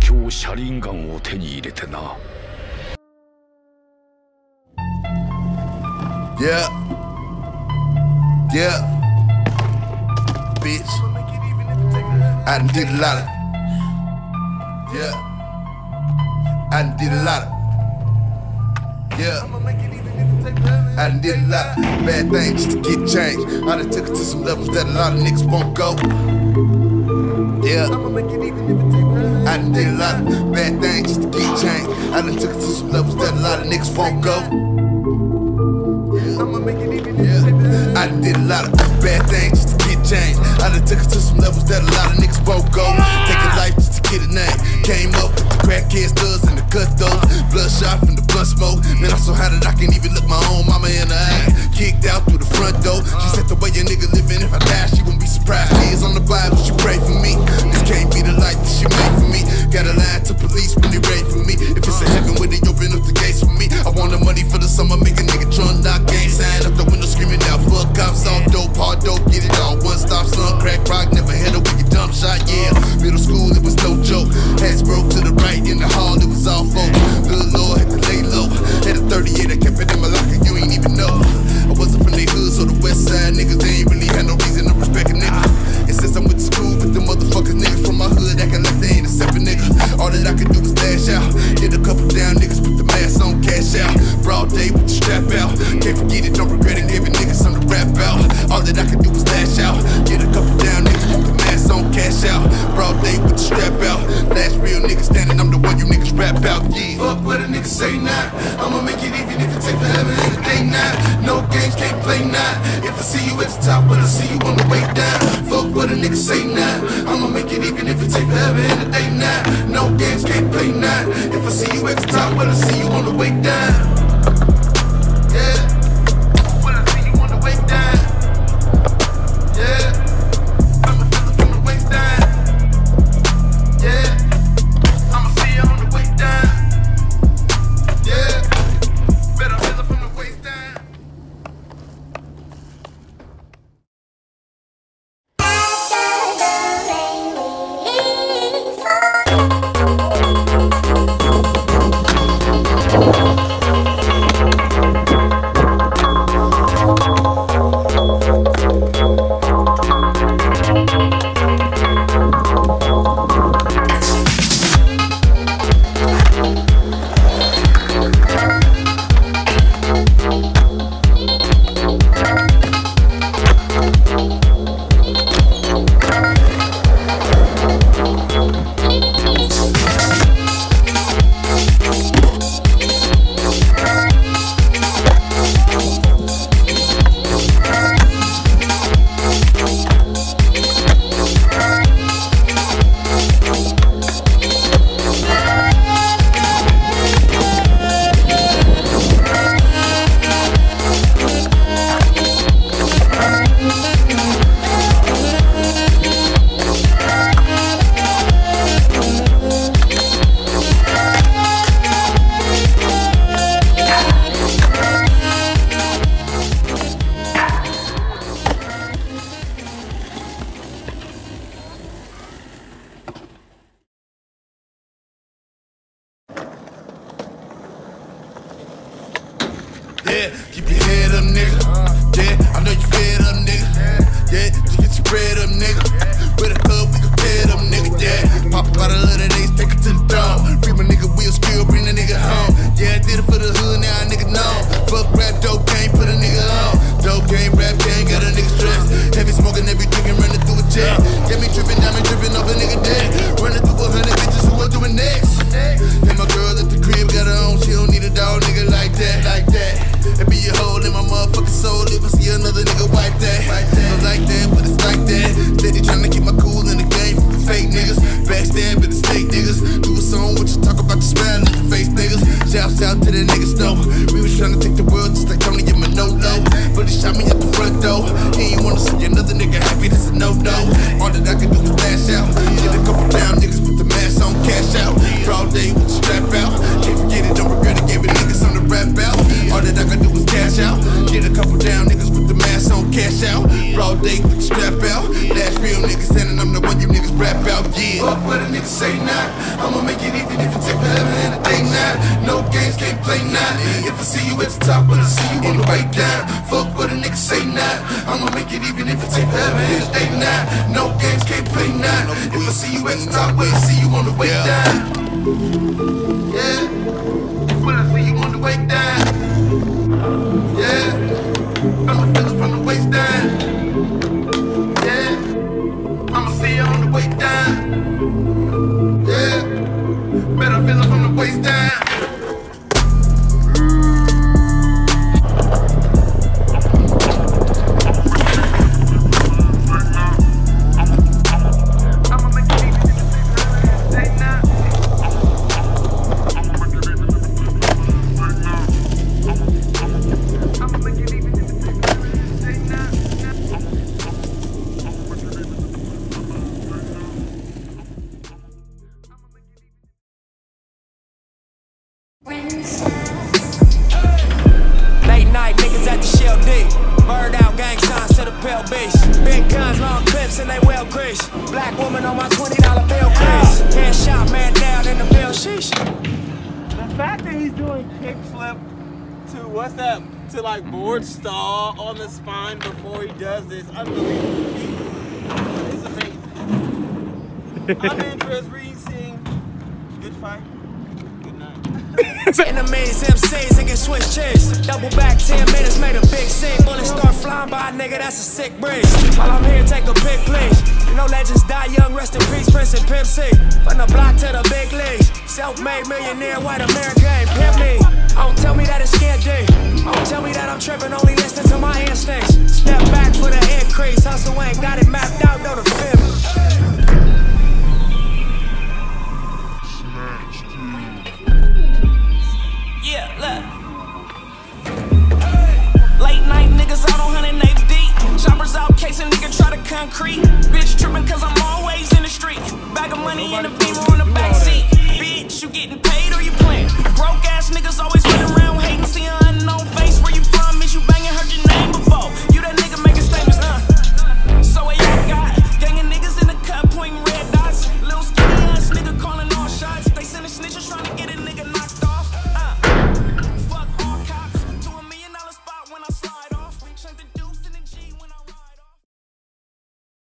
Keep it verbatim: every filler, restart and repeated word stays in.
強車輪ガンを手に入れてな。 Yeah. Yeah. Bitch. I done did a lot of. Yeah. I done did a lot of. Yeah. I done did a lot of bad things just to get changed. I done took it to some levels that a lot of niggas won't go. Yeah. I done did a lot of bad things just to get changed. I done took it to some levels that a lot of niggas won't go. Yeah. I done did a lot of bad things just to get changed. I done took it to some levels that a lot of niggas won't go. Taking life just to get a name. Came up with the crackhead studs and the cut those. Bloodshot from the blunt smoke. Man, I'm so high that I can't even look my own mama in the eye. Kicked out through the front door. She said the way a nigga living, if I die, she wouldn't be surprised. Tears on the Bible, she pray for me. This can't be the life that she made for me. Gotta lie to police when they raid for me. If it's a heaven where they open up the gates for me. I want the money for the summer, make a nigga trunk knock game sign up the window screaming out, fuck cops, all dope, hard dope, get it all. One stop, son, crack rock, never had a wicked jump shot, yeah. Middle school, it was no joke. Hats broke to the right in the hall, it was all folks. Good Lord, had to lay low. Had a thirty-eight, I kept it in my locker, you ain't even know. I wasn't from they hood, so the west side niggas, they ain't really had no reason to respect a nigga. And since I went to school with the motherfuckers niggas from my hood, acting like they ain't a separate nigga. All that I could do was dash out. Hit a couple down niggas with the mask on, cash out. Broad day with the strap out. Can't forget it, don't regret it, giving niggas something to rap out. All that I could do was dash out. Get a couple down niggas with the mask on, cash out. Broad day with the strap out. Last real nigga standing, I'm the one you niggas rap out, yeah. Fuck what a nigga say now. I'ma make it even if it take forever and a day now. No games, can't play now. If I see you at the top, but I see you on the way down. Fuck what a nigga say now. I'ma make it even if it take forever and a day now. No games, can't play now. If I see you at the top, but I see you on the way down. Yeah. When I see you on the way down. Yeah. I'ma feel it from the waist down. Yeah. I'ma see you on the way down. Yeah. Better feel it from the waist down. Yeah, keep your head up, nigga. Yeah, I know you fed up, nigga. Yeah, just get your bread up, nigga. With a club, we can tear it up, nigga. Yeah, pop a bottle of that ace, take it to the dome. Free my nigga wheel skill, bring the nigga home. Yeah, I did it for the hood, now a nigga know. Fuck rap, dope game, put a nigga on. Dope game, rap game, got a nigga stressed. Heavy smoking, every drinking, running through a jet. Get me tripping, diamond dripping over nigga dead. Running through a hundred bitches, who are doing next? And my girl at the crib got her own, she don't need a dog nigga like that, like that. It be a hole in my motherfucking soul if I see another nigga wipe that. Don't like that, but it's like that. Steady trying to keep my cool in the game from the fake niggas. Backstab at the state niggas. Do a song what you talk about, the smile in the face niggas. Shouts out to the niggas though. We was trying to take the world just like Tony and Manolo. But he shot me at the front door. He ain't wanna see another nigga happy, that's a no-no. All that I can do is dash out. Get a couple down niggas with the mask on, cash out. Broad day with the strap out. Can't forget it, don't regret it, gave it niggas on the rap out. All that I can do is cash out. Get a couple down niggas with the mask on, cash out. Broad day with the strap out. Last real niggas standing, I'm the one you niggas rap out, yeah. Fuck what a nigga say now. I'ma make it Bitch, eight nine, no games, can't play nine. If I see you at the top, wait, see you on the way down. Yeah, when I see you on the way down. Yeah, I'ma feel it from the waist down. Yeah, I'ma see you on the way down. Yeah, better feel it from the waist down. Late night niggas at the Shell D. Bird out gang signs to the pale beast. Big guns, long clips, and they well greased. Black woman on my twenty dollar bill crease. Hand shot, man down in the bill, sheesh. The fact that he's doing kickflip to, what's that, to like board stall on the spine before he does this, unbelievable. It's amazing. I'm in Chris Reed saying, good fight. Enemies, M Cs, and get switch chicks. Double back ten minutes, made a big scene. Bullets start flying by, nigga, that's a sick breeze. While I'm here, take a pic, please. You know legends die young, rest in peace, Prince and Pimp C. From the block to the big leagues. Self-made millionaire, white America ain't pimp me. Don't tell me that it's scared D. Don't tell me that I'm tripping, only listening to my instincts. Step back for the increase. Hustle ain't got it mapped out, know the fib. Yeah, look. Late night niggas out on one hundred eight deep. Choppers out, case a nigga try to concrete. Bitch tripping cause I'm always in the street. Bag of money in the beamer on the backseat. Bitch, you getting paid or you